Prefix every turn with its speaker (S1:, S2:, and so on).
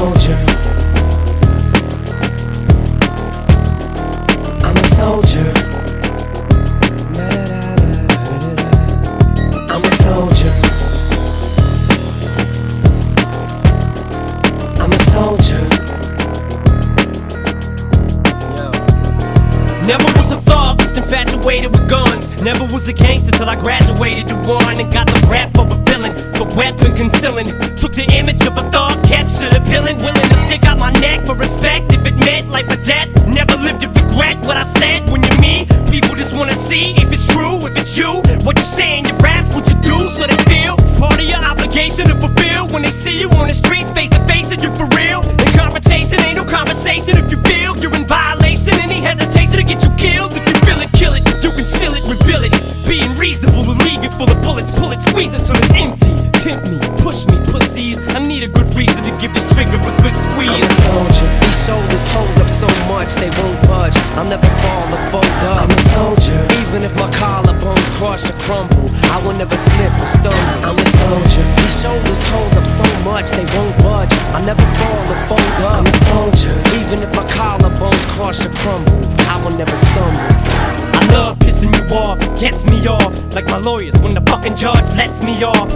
S1: soldier. I'm a soldier. I'm a soldier. I'm a soldier.
S2: Never was a thug, just infatuated with guns. Never was a gangster till I graduated to one and got the rap of a villain, the weapon concealing. Took the image of a thug, captured a villain, willing to stick out my neck for respect if it meant life or death. Never lived to regret what I said. When you're me, people just wanna see if it's true, if it's you. What you say in your rap, what you do, so they feel it's part of your obligation to fulfill. When they see you on the streets, face to face, and you're for real. In confrontation, ain't no conversation. If you feel you're in violation, any hesitation to get you killed. If you feel it, kill it. You conceal it, reveal it. Being reasonable will leave you full of bullets. Pull it, squeeze it till it's empty. Tempt me, push me, pussies. I need a good reason to give this trigger a good squeeze.
S1: I'm a soldier.
S3: These shoulders hold up so much they won't budge. I'll never fall or fold up.
S1: I'm a soldier.
S3: Even if my collarbones crush or crumble, I will never slip or stumble.
S1: I'm a soldier.
S3: These shoulders hold up so much they won't budge. I'll never fall or fold up.
S1: I'm a soldier.
S3: Even if my collarbones crush or crumble, I will never stumble.
S2: I love pissing you off, gets me off, like my lawyers when the fucking judge lets me off.